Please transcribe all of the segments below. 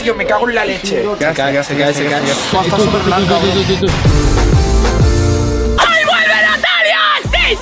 tío, me cago en la leche. Se cae. Está súper blanca, bro. ¡Ay, vuelve Natalia! ¡Sí!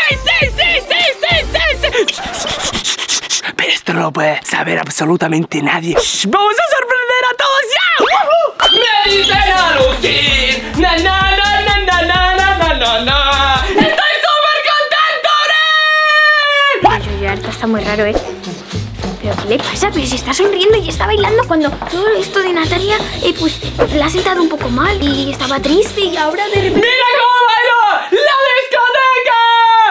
Pero esto no lo puede saber absolutamente nadie. ¡Vamos a sorprender a todos ya! ¡Me dicen Agustín! ¡Na, na, na, na, na, na, na, na, na! ¡Estoy súper contento, Abril! Oye, Arta está muy raro, ¿eh? ¿Pero qué le pasa? Pero si está sonriendo y está bailando cuando todo esto de Natalia, pues la ha sentado un poco mal y estaba triste y ahora de repente... ¡Mira cómo bailo! ¡La discoteca!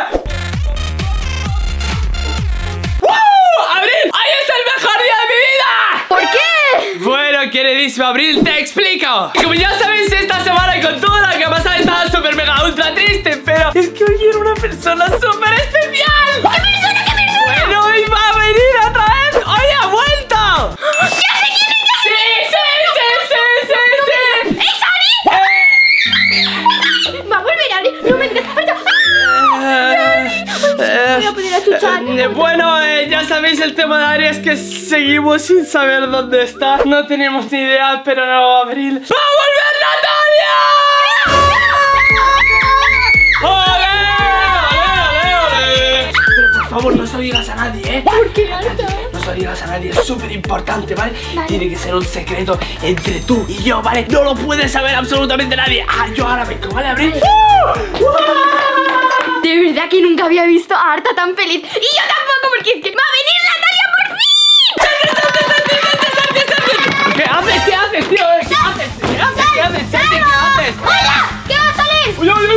¡Wow! ¡Abril! ¡Hoy es el mejor día de mi vida! ¿Por qué? Bueno, queridísimo Abril, te explico. Como ya sabéis, esta semana con todo lo que ha pasado estaba súper mega ultra triste, pero es que hoy era una persona súper especial. ¿Qué persona? Bueno, hoy va a venir otra vez. ¡Hoy ha vuelto! ¡Ya sé quién es! ¡Sí! ¡Es Ari! ¡Va a volver Ari! ¡No me digas! Voy a poder achuchar. Bueno, ya sabéis el tema de Ari es que seguimos sin saber dónde está. No tenemos ni idea, pero no, Abril. ¡Va a volver Natalia! ¡Ole! Pero por favor, no se lo digas a nadie, ¿eh? ¿Por qué, Arta? No se lo digas a nadie, es súper importante, ¿vale? Tiene que ser un secreto entre tú y yo, ¿vale? No lo puede saber absolutamente nadie. Yo ahora vengo, ¿vale, Abril? De verdad que nunca había visto a Arta tan feliz. Y yo tampoco, porque es que va a venir Natalia por fin. ¿Qué haces, tío? ¿Qué haces? ¡Hola! ¿Qué va a salir?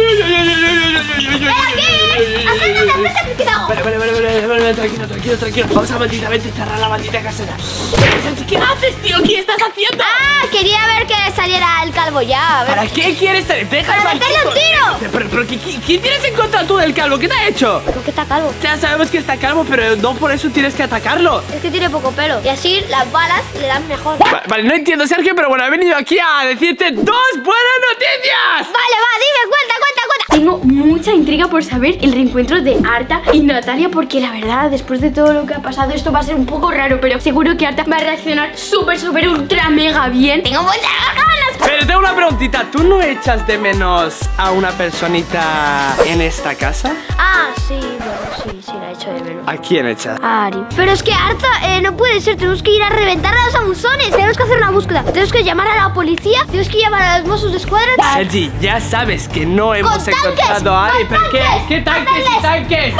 Vale, tranquilo. Vamos a malditamente cerrar la maldita caseta. ¿Qué haces, tío? ¿Qué estás haciendo? Ah, quería ver que saliera el calvo ya. A ver. ¿Para qué quieres salir? ¡Para meterle un tiro! Pero ¿qué tienes en contra tú del calvo? ¿Qué te ha hecho? ¿Por qué está calvo? Ya sabemos que está calvo, pero no por eso tienes que atacarlo. Es que tiene poco pelo. Y así las balas le dan mejor. Vale, no entiendo, Sergio, pero bueno, he venido aquí a decirte 2 buenas noticias. Vale, va, dime, cuenta. Tengo mucha intriga por saber el reencuentro de Arta y Natalia, porque la verdad, después de todo lo que ha pasado, esto va a ser un poco raro, pero seguro que Arta va a reaccionar súper, ultra, mega bien. Tengo muchas ganas. Pero tengo una preguntita, ¿tú no echas de menos a una personita en esta casa? Ah, sí, bueno, sí, la echo de menos. ¿A quién echas? A Ari. Pero es que Arta, no puede ser, tenemos que ir a reventar a los abusones. Tenemos que hacer una búsqueda, tenemos que llamar a la policía, tenemos que llamar a los Mossos de Escuadra. Sergi, ya sabes que no hemos ¡Con tanques! encontrado a Ari. ¿Pero qué? ¡Tanques! ¿Qué tanques y tanques?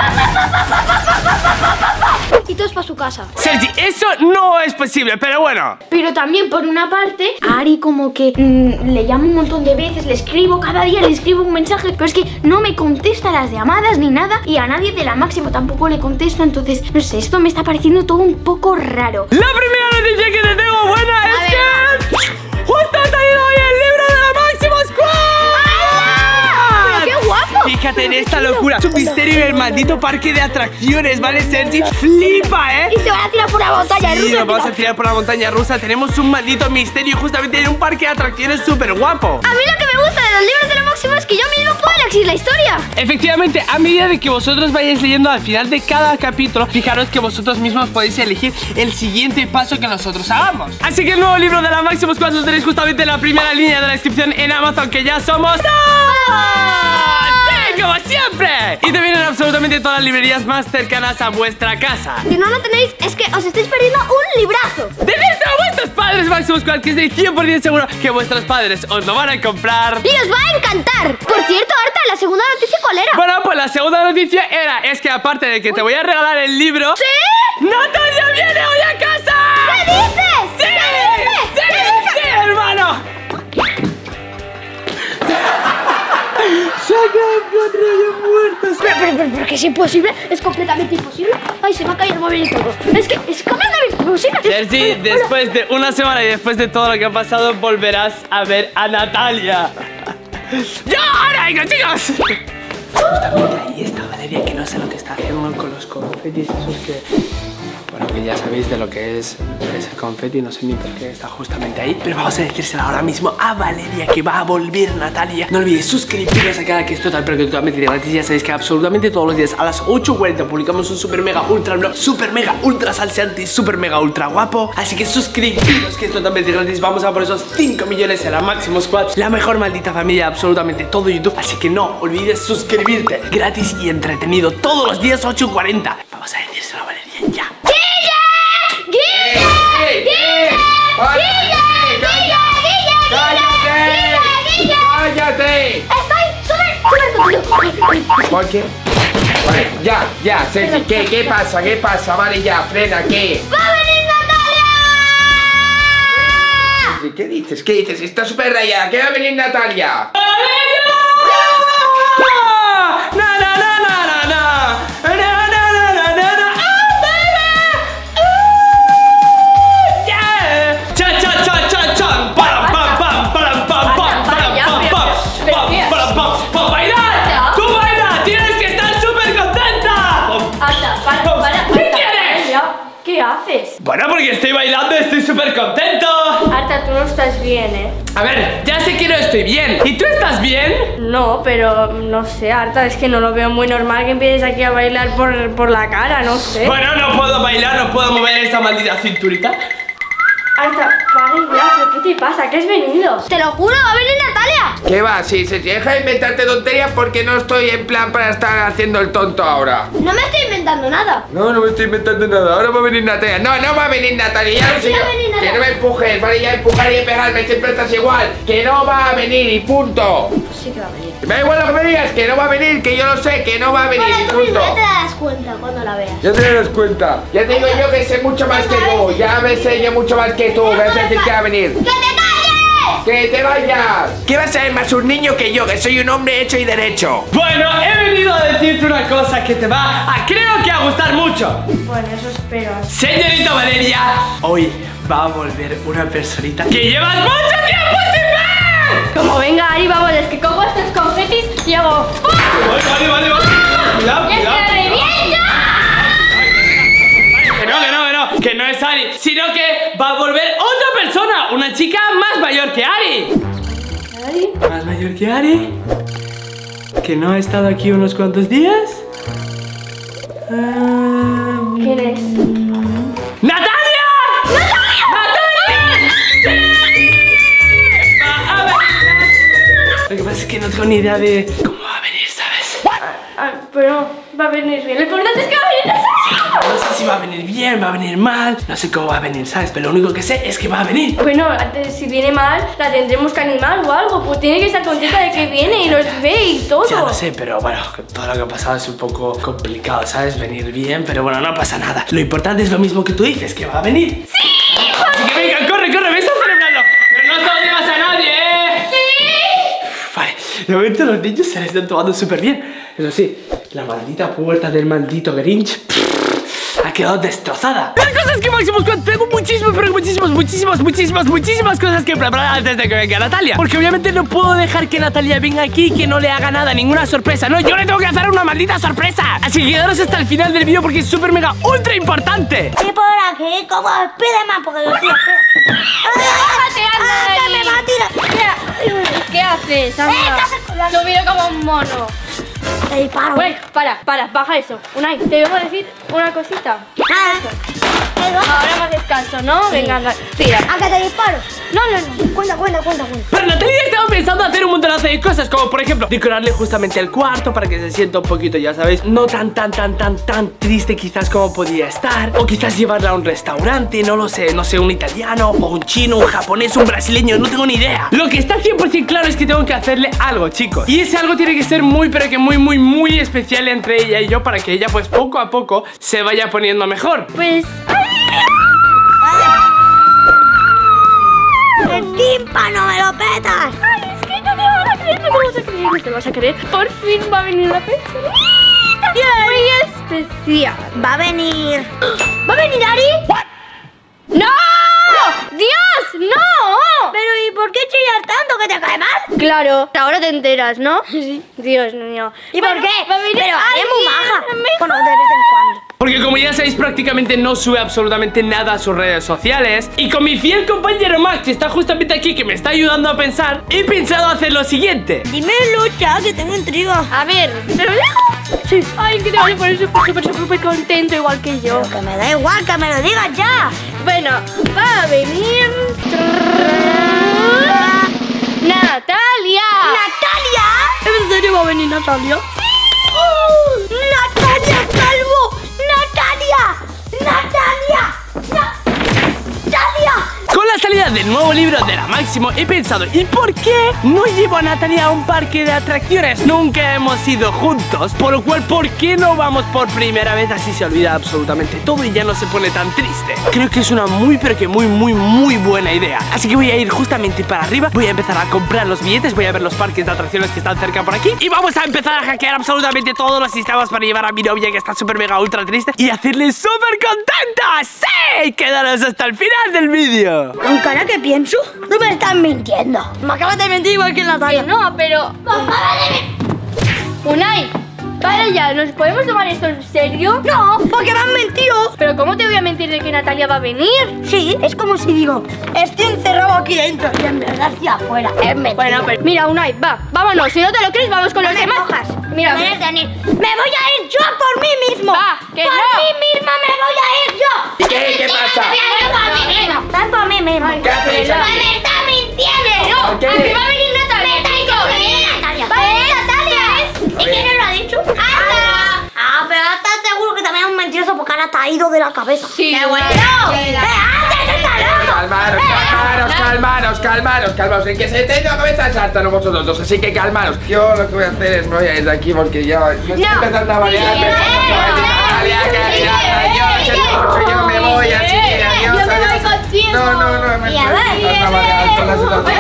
Y todos para su casa. Sergi, eso no es posible, pero bueno. Pero también, por una parte, a Ari como que le llamo un montón de veces, le escribo cada día, le escribo un mensaje, pero es que no me contesta las llamadas ni nada, y a nadie de la Máximo tampoco le contesta. Entonces, no sé, esto me está pareciendo todo un poco raro. La primera noticia que te tengo buena es que justo ha salido hoy el libro de la Máximo Squad. ¡Pero qué guapo! Fíjate en esta locura. Es un misterio en el maldito parque de atracciones, ¿vale, Sergi? Flipa, ¿eh? Y se van a tirar por la montaña Sí, rusa. nos vamos a tirar por la montaña rusa. Tenemos un maldito misterio justamente en un parque de atracciones súper guapo. A mí lo que me gusta de los libros de la Máximo es que yo mismo puedo elegir la historia. Efectivamente, a medida de que vosotros vayáis leyendo al final de cada capítulo, fijaros que vosotros mismos podéis elegir el siguiente paso que nosotros hagamos. Así que el nuevo libro de la Máximo Squad lo tenéis justamente en la primera línea de la descripción en Amazon, que ya somos ¡Sí, como siempre! Y te vienen absolutamente todas las librerías más cercanas a vuestra casa. Si no lo tenéis, es que os estáis perdiendo un librazo. Decírselo a vuestros padres, Máximo Squad, que estoy 100% seguro que vuestros padres os lo van a comprar. Y os va a encantar. Por cierto, Arta, la segunda noticia, ¿cuál era? Bueno, pues la segunda noticia es que aparte de que te voy a regalar el libro, ¿Sí? ¡Natalia viene hoy a casa! ¿Qué dices? ¡Sí! ¡Sí, hermano! ¡Saca el de muertos! Pero que es imposible, es completamente imposible. Ay, se me ha caído el móvil y todo. Es que es completamente imposible. Sergi, después de una semana y después de todo lo que ha pasado, volverás a ver a Natalia. ¡Ya! ¡Ahora, venga, chicos! Justamente ahí está Valeria, que no sé lo que está haciendo con los confetis esos que... Bueno, que ya sabéis de lo que es ese confeti, no sé ni por qué está justamente ahí. Pero vamos a decírselo ahora mismo a Valeria, que va a volver Natalia. No olvidéis suscribiros a cada que es total, pero que totalmente gratis. Ya sabéis que absolutamente todos los días a las 8:40 publicamos un super mega ultra blog, super mega ultra salseante y super mega ultra guapo. Así que suscribiros, que es totalmente gratis. Vamos a por esos 5 millones en la Máximo Squad, la mejor maldita familia de absolutamente todo YouTube. Así que no olvides suscribirte, gratis y entretenido, todos los días 8:40. Vamos a decírselo a Valeria ya. ¡Cállate! Estoy súper contento. ¿Por qué? Vale, ya, Ceci, ¿qué pasa? ¿Qué pasa? Vale, ya, frena, ¿qué? ¡Va a venir Natalia! ¿Qué dices? ¿Qué dices? Está súper rayada, ¿qué va a venir Natalia? Bueno, porque estoy bailando, estoy súper contento. Arta, tú no estás bien, ¿eh? A ver, ya sé que no estoy bien. ¿Y tú estás bien? No, pero no sé, Arta, es que no lo veo muy normal que empieces aquí a bailar por la cara, no sé. Bueno, no puedo bailar, no puedo mover esta maldita cinturita. Arta, para ya, ¿pero qué te pasa? ¿Qué has venido? Te lo juro, va a venir Natalia. ¿Qué va? Sí, Ceci, deja de inventarte tonterías porque no estoy en plan para estar haciendo el tonto ahora. No me estoy inventando nada. No me estoy inventando nada, ahora va a venir Natalia. No va a venir Natalia, ya lo sé Sí yo. va a venir Natalia. Que no me empujes, vale, ya empujar y pegarme, siempre estás igual. Que no va a venir y punto. Pues sí que va a venir. Me da igual lo que me digas, que no va a venir, que yo lo sé, que no va a venir Bueno, y tú mismo punto. ya te das cuenta cuando la veas. Ya te das cuenta. Ya te digo yo que sé mucho más que tú. Ya me sé yo mucho más que tú. Me vas a decir que va a venir. ¡Que te calles! ¡Que te vayas! ¿Qué vas a ser más un niño que yo? Que soy un hombre hecho y derecho. Bueno, he venido a decirte una cosa que te va a, creo que a gustar mucho. Bueno, eso espero. Señorita Valeria, hoy va a volver una personita que llevas mucho tiempo sin ver. Como venga, Ari, vamos, es que cojo estos confetis y hago... Vale. Cuidado. ¡Que te reviento! Que no es Ari, sino que va a volver otra persona, una chica más mayor que Ari. ¿Ari? ¿Más mayor que Ari? ¿Que no ha estado aquí unos cuantos días? ¿Quién es? ¡Natalia! ¡Natalia! ¡Sí! Va a venir. Lo que pasa es que no tengo ni idea de cómo va a venir, ¿sabes? Pero va a venir bien. Lo importante es que va a venir Natalia. No sé si va a venir bien, va a venir mal, no sé cómo va a venir, ¿sabes? Pero lo único que sé es que va a venir. Bueno, antes, si viene mal, la tendremos que animar o algo. Pues tiene que estar contenta de que viene y los ve y todo. Ya lo sé, pero bueno, todo lo que ha pasado es un poco complicado, ¿sabes? Venir bien, pero bueno, no pasa nada. Lo importante es lo mismo que tú dices, que va a venir. ¡Sí! Así que venga, corre, me estás celebrando. Pero no se lo digas a nadie, ¿eh? ¡Sí! Vale, de momento los niños se les están tomando súper bien. Eso sí, la maldita puerta del maldito Grinch ha quedado destrozada. La cosa es que Máximo Squad, tengo muchísimas cosas que preparar antes de que venga Natalia. Porque obviamente no puedo dejar que Natalia venga aquí y que no le haga nada, ninguna sorpresa. No, yo le tengo que hacer una maldita sorpresa. Así que quedaros hasta el final del vídeo porque es súper mega ultra importante. Y por aquí, como Spiderman, porque yo soy me va a tirar. ¿Qué haces, anda? Subido como un mono. Te disparo. Güey, para, baja eso. Unai, te vengo a decir una cosita. Ahora más descanso, ¿no? Venga, anda, tira. ¿A que te disparo? No. Cuenta. Pero Natalia estaba pensando hacer un montonazo de cosas, como por ejemplo decorarle justamente el cuarto para que se sienta un poquito, ya sabéis, no tan triste quizás como podía estar. O quizás llevarla a un restaurante, no lo sé, un italiano, o un chino, un japonés, un brasileño, no tengo ni idea. Lo que está 100% claro es que tengo que hacerle algo, chicos. Y ese algo tiene que ser muy muy especial entre ella y yo, para que ella pues poco a poco se vaya poniendo mejor. Pues... El tímpano me lo petas. Ay, es que no te vas a creer, no te vas a creer. Por fin va a venir una personita muy especial. Va a venir. ¿Va a venir Ari? ¡No! ¡Dios, no! Pero ¿y por qué chillas tanto? ¿Que te cae mal? Claro, ahora te enteras, ¿no? Sí. Dios mío. ¿Y por qué? Va a venir Pero es muy alguien maja. mejor. Bueno, de vez en cuando. porque como ya sabéis prácticamente no sube absolutamente nada a sus redes sociales. Y con mi fiel compañero Max, que está justamente aquí, que me está ayudando a pensar, he pensado hacer lo siguiente. Dímelo ya, que tengo intriga. A ver, ¿pero Lego? Sí. Ay, que te vas a poner súper contento, igual que yo. Pero que me da igual, que me lo digas ya. Bueno, va a venir Natalia. ¿Natalia? ¿En serio va a venir Natalia? ¡Natalia Calvo! ¡Natalia! ¡Natalia! ¡Natalia! Con la salida del nuevo libro de la Máximo he pensado, ¿y por qué no llevo a Natalia a un parque de atracciones? Nunca hemos ido juntos, por lo cual, ¿por qué no vamos por primera vez? Así se olvida absolutamente todo y ya no se pone tan triste. Creo que es una muy buena idea. Así que voy a ir justamente para arriba, voy a empezar a comprar los billetes, voy a ver los parques de atracciones que están cerca por aquí y vamos a empezar a hackear absolutamente todos los sistemas para llevar a mi novia, que está súper mega ultra triste, y hacerle súper contenta. ¡Sí! Quedaros hasta el final del vídeo. Aunque ahora que pienso, no me estás mintiendo. Me acabas de mentir igual que Natalia. No, pero... Unai, para ya, ¿nos podemos tomar esto en serio? No, porque me han mentido. Pero ¿cómo te voy a mentir de que Natalia va a venir? Sí, es como si digo, estoy encerrado aquí dentro y en verdad estoy afuera. Es mentira. Bueno, pero mira, Unai, vámonos. Si no te lo crees, vamos con los demás. Mira, Me voy a ir yo por mí mismo. Va, que por no. mí misma me voy a ir yo. ¿Y qué pasa? Por mí mismo. Ven por mí mismo. ¿Qué hacéis aquí? ¡Me está mintiendo! ¿Por qué? Aquí va a venir Natalia. Va a venir Natalia. Va a venir Natalia. ¿Y quién nos lo ha dicho? ¡Anda! Ah, pero ahora estás seguro que también es un mentiroso porque ahora te ha ido de la cabeza. Sí. ¡Qué bueno! ¡Antes está loco! Calmaros. En que se te la cabeza saltan vosotros dos, así que calmaros. Yo lo que voy a hacer es me voy a ir de aquí porque yo me estoy empezando a marear. Yo me voy, así que adiós. Yo me voy contigo. No, me estoy empezando a marear con la situación.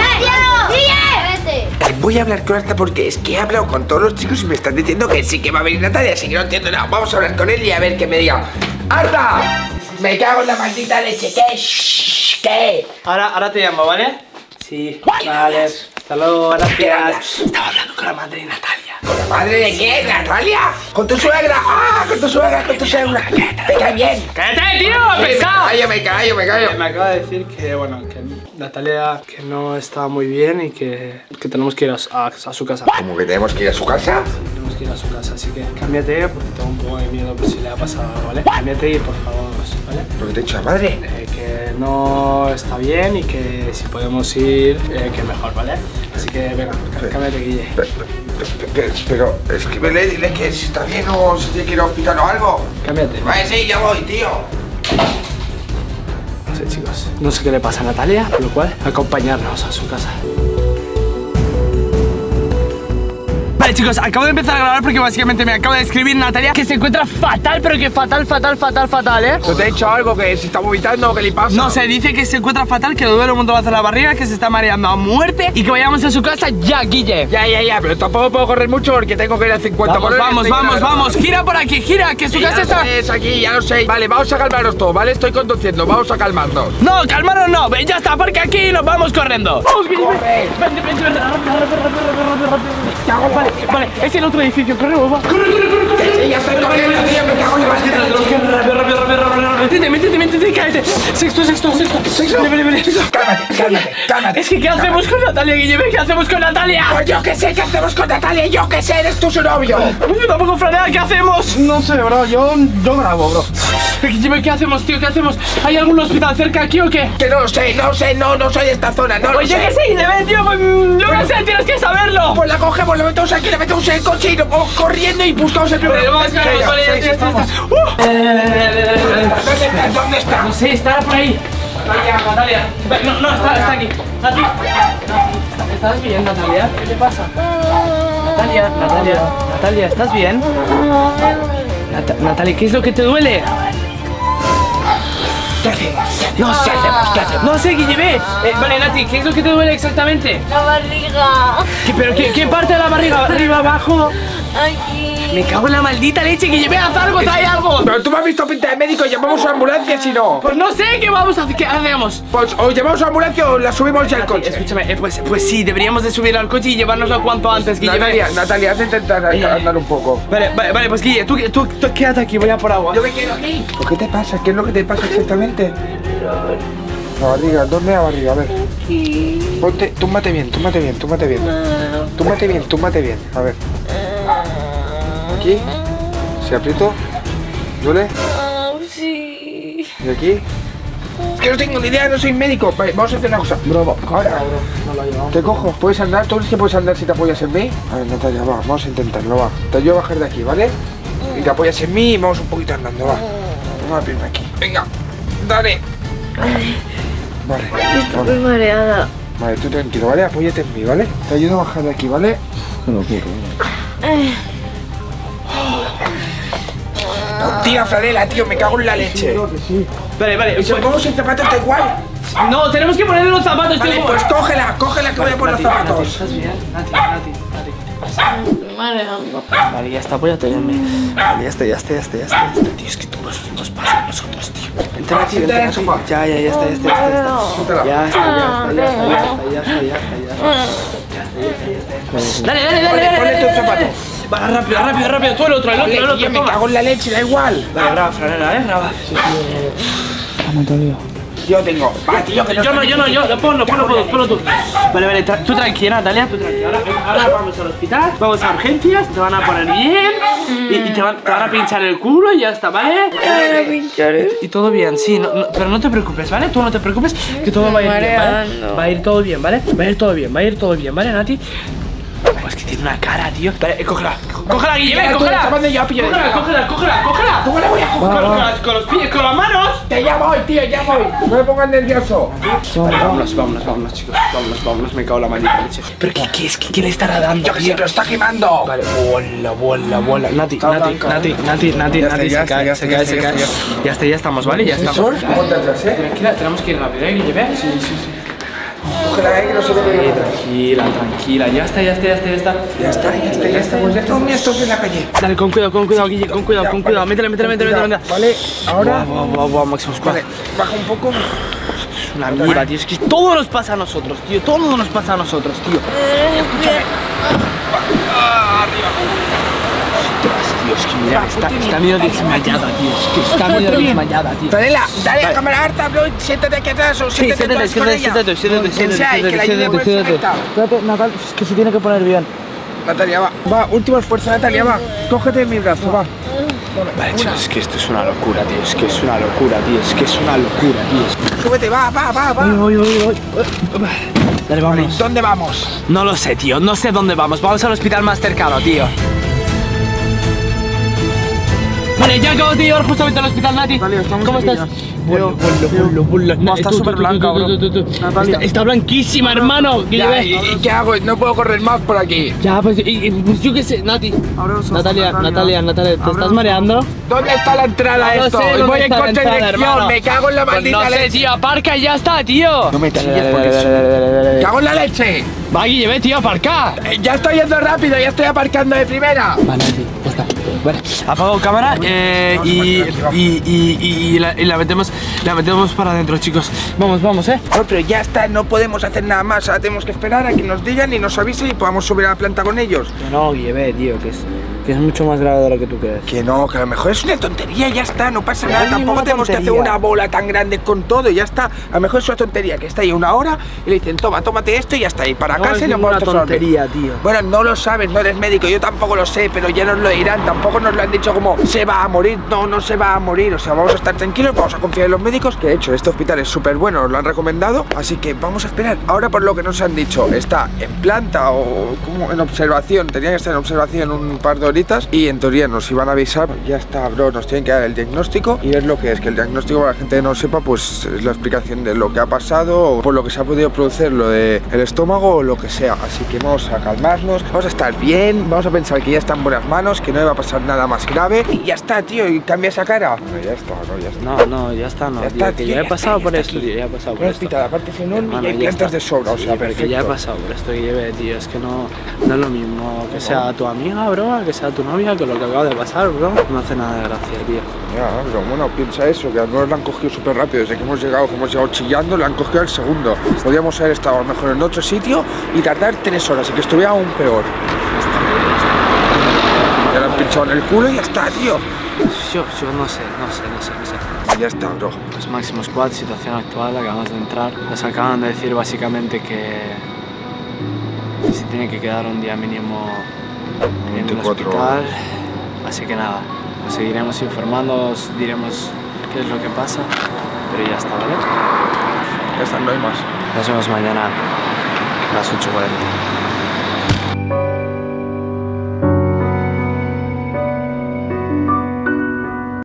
Voy a hablar con Arta porque es que he hablado con todos los chicos y me están diciendo que sí que va a venir Natalia, así que no entiendo nada. Vamos a hablar con él y a ver qué me diga. ¡Arta! Me cago en la maldita leche. ¿Qué? Ahora te llamo, ¿vale? Sí, vale. Hasta luego, gracias. Estaba hablando con la madre de Natalia. ¿Con la madre de quién? ¿Natalia? ¿Con tu suegra? ¡Ah! Con tu suegra. ¿Te cae bien? ¡Cállate, tío! ¡Pesado! Me callo. Me acaba de decir que, bueno, que Natalia que no está muy bien y que tenemos que ir a su casa. ¿Cómo que tenemos que ir a su casa? Tenemos que ir a su casa, así que cámbiate porque tengo un poco de miedo por si le ha pasado algo, ¿vale? Cámbiate y por favor, ¿vale? ¿Lo que te ha dicho la madre? Que no está bien y que si podemos ir, que mejor, ¿vale? Así que venga, cámbiate, Guille. Pero es que me dile que si está bien o si tiene que ir al hospital o algo. Cámbiate. Vale, sí, ya voy, tío. No sé, chicos, no sé qué le pasa a Natalia, por lo cual acompañarnos a su casa. Vale, chicos, acabo de empezar a grabar porque básicamente me acaba de escribir Natalia que se encuentra fatal, pero que fatal, ¿eh? ¿No te ha dicho algo que se está vomitando o qué le pasa? No sé, dice que se encuentra fatal, que le duele un montón la barriga, que se está mareando a muerte y que vayamos a su casa ya, Guille. Ya, pero tampoco puedo correr mucho porque tengo que ir a 50 por hora. Vamos, gira por aquí, gira, que su casa está... Es aquí, ya lo sé. Vale, vamos a calmarnos todos, ¿vale? Estoy conduciendo, vamos a calmarnos. No, calmaros no, ya está, porque aquí y nos vamos corriendo. Vamos, Guille, vente, vale, es el otro edificio, corremos, va. Corre. Sí, ya estoy corriendo, tío, me cago en la Rápido, métete, cállate. Sexto. Vale. Cálmate. Es que, ¿qué hacemos con Natalia, Guille? ¿Qué hacemos con Natalia? Pues yo que sé, ¿qué hacemos con Natalia? Yo que sé, eres tú su novio. Yo tampoco, Franea, ¿qué hacemos? No sé, bro, yo grabo, bro. Guille, ¿qué hacemos, tío? ¿Qué hacemos? ¿Hay algún hospital cerca aquí o qué? Que no lo sé, no soy de esta zona, no lo Pues yo sé. que sé, Guille, tío, pues yo no sé, tienes que saberlo. Pues la cogemos, la metemos aquí, la metemos en el coche y nos vamos corriendo y buscamos el primer. Vamos, ¿Dónde está? No sé, estará por ahí. Natalia. No, está aquí. ¿Estás bien, Natalia? ¿Qué te pasa? Natalia, ¿estás bien? Natalia, ¿qué es lo que te duele? ¿Qué hacemos? No sé, Guille, ve. Vale, Nati, ¿qué es lo que te duele exactamente? La barriga. ¿Pero qué parte de la barriga? ¿Arriba, abajo? Aquí. Me cago en la maldita leche, que lleve haz algo, trae algo. Pero tú me has visto pinta de médico, llamamos a una ambulancia si no. Pues no sé qué vamos a hacer, ¿qué hacemos? Pues o llamamos a una ambulancia o la subimos ya al coche. Escúchame, pues sí, deberíamos de subir al coche y llevárnoslo cuanto antes, Guille. Natalia, has de intentar andar un poco. Vale, pues Guille, tú quédate aquí, voy a por agua. Yo me quedo aquí. ¿Qué te pasa? ¿Qué es lo que te pasa exactamente? La barriga, ¿dónde la barriga? A ver. Ponte, túmbate bien. Túmbate bien. A ver. Aquí. ¿Se aprieto? ¿Duele? Sí. ¿Y aquí? Es que no tengo ni idea, no soy médico. Vale, vamos a hacer una cosa. Bro, ahora. Te cojo. ¿Puedes andar? ¿Tú crees que puedes andar si te apoyas en mí? A ver, Natalia, va. Vamos a intentarlo, va. Te ayudo a bajar de aquí, ¿vale? Y te apoyas en mí y vamos un poquito andando, va. Vamos a pirme aquí. Venga, dale. Vale. Estoy mareada. Vale, tú tranquilo, ¿vale? Apóyate en mí, ¿vale? Te ayudo a bajar de aquí, ¿vale? No, tía, Franela, tío, me cago en la leche. Vale, ¿Y si ponemos el zapato está igual? no, tenemos que ponerle los zapatos, Vale, tío. pues cógela que voy a poner los zapatos. ¿Estás bien? Nati. Estoy mareando. Vale, ya está, apóyate en mí. Vale, ya está. Tío, es que tú nos pasa a nosotros, tío. Vente, Nati, Siéntate en el sofá. Ya está. Siéntala. Ya está. Dale. Ponle tus zapatos. Va, rápido, tú el otro, Yo me cago en la leche, da igual. Dale, graba, Franela, graba. Yo tengo. Va, tío, que no. Yo no, ponlo tú. Vale, tú tranquila, Natalia, tú tranquila. Ahora vamos al hospital, vamos a urgencias, te van a poner bien y te van a pinchar el culo y ya está, ¿vale? Y todo bien, sí, pero no te preocupes, ¿vale? Tú no te preocupes, que todo va a ir bien, ¿vale? Va a ir todo bien, ¿vale? Va a ir todo bien, ¿vale, Nati? Es que tiene una cara, tío. Dale, cógela, Guille, cógela. Cógela. ¿Cómo la voy a coger? Con los pies, con las manos. Que ya voy, tío, ya voy. No me pongas nervioso. Vale, vámonos, chicos. Vámonos, me cago en la maldita leche. ¿Pero qué le estará dando? Yo que sé, pero está quemando. Vale, vuela. Nati, se cae. Ya estamos, ¿vale? Ya estamos. Ponte atrás, Tranquila, tenemos que ir rápido, ¿eh, Guille? Sí. Cógela, que no se ve. Tranquila, ya está. Ya está. Pues ya todo esto en la calle. Dale, con cuidado, Guille, con cuidado. Métele. Vale, ahora. Guau, Máximo. Vale, baja un poco. Es una mierda, tío. Es que todo nos pasa a nosotros, tío. Tío, es que mira, está medio desmayada, tío. Franela, dale a cámara harta, bro. Siéntate aquí atrás o siéntate atrás con ella. Siéntate, que la ayude perfecta. Espérate, Natal, es que se tiene que poner bien. Natalia, va, último esfuerzo, Natalia, va. Cógete mi brazo, va. Vale, chicos, es que esto es una locura, tío. Súbete, va. Voy. Dale, vamos. ¿Dónde vamos? No lo sé, tío, no sé dónde vamos. Vamos al hospital más cercano, tío. Vale, ya acabo de llegar justamente al hospital, Nati. Vale, estamos ¿Cómo aquí estás? ya. No, está súper blanca, bro. Natalia. Está blanquísima, hermano. Ya, ¿y qué hago? No puedo correr más por aquí. Ya, pues yo qué sé, Nati. Natalia, ¿te estás mareando? ¿Dónde está la entrada a No esto? sé dónde Voy en está la contra entrada, dirección, hermano. me cago en la Pues maldita no sé, leche. tío, aparca y ya está, tío. No me chilles porque ¡cago en la leche! Va, Guille, ve, tío, aparca. Ya estoy yendo rápido, ya estoy aparcando de primera. Vale, Nati, ya está. Vale, apago cámara y la metemos para adentro, chicos. Vamos, No, pero ya está, no podemos hacer nada más. Ahora tenemos que esperar a que nos digan y nos avisen y podamos subir a la planta con ellos. No, Guille, ve, tío, que es mucho más grave de lo que tú crees. Que no, que a lo mejor es una tontería, ya está, no pasa nada. hay Tampoco ninguna tenemos que hacer tontería. una bola tan grande con todo y ya está. A lo mejor es una tontería que está ahí una hora y le dicen, tómate esto y ya está. Y para No casa es y nos ninguna vamos a tontería, tío. Bueno, no lo sabes, no eres médico, yo tampoco lo sé, pero ya nos lo dirán. Tampoco nos lo han dicho como se va a morir, no se va a morir. O sea, vamos a estar tranquilos, vamos a confiar en los médicos. Que de hecho, este hospital es súper bueno, nos lo han recomendado. Así que vamos a esperar. Ahora, por lo que nos han dicho, está en planta o como en observación. Tenía que estar en observación un par de horitas y en teoría nos iban a avisar. Ya está, bro, nos tienen que dar el diagnóstico y ver lo que es. Que el diagnóstico, para la gente que no sepa, pues es la explicación de lo que ha pasado o por lo que se ha podido producir lo del estómago o lo que sea. Así que vamos a calmarnos, vamos a estar bien, vamos a pensar que ya está en buenas manos, que no le va a pasar nada más grave y ya está, tío, y cambia esa cara. No, ya está, no, ya está. No, ya está, no. Ya está, que tío, ya he ya pasado está, por ya esto, está tío, ya he pasado por Un esto. hospital, aparte es enorme y hay ya plantas está. de sobra, o sea, Sí, porque perfecto. ya he pasado por esto que lleve, tío. Es que no es lo mismo que sea tu amiga, bro, que sea a tu novia con lo que acaba de pasar, bro. No hace nada de gracia, tío. Ya, pero bueno, piensa eso, que al menos la han cogido súper rápido. Desde que hemos llegado chillando, la han cogido al segundo. Podríamos haber estado a lo mejor en otro sitio y tardar 3 horas y que estuviera aún peor. Ya la han pinchado en el culo y ya está, tío. Yo no sé. Ya está, bro. Pues Máximo Squad, situación actual, acabamos de entrar. Nos acaban de decir básicamente que se tiene que quedar un día mínimo en el hospital. Así que nada, nos seguiremos informando, os diremos qué es lo que pasa, pero ya está, ¿vale? Ya está, no hay más. Nos vemos mañana a las 8:40.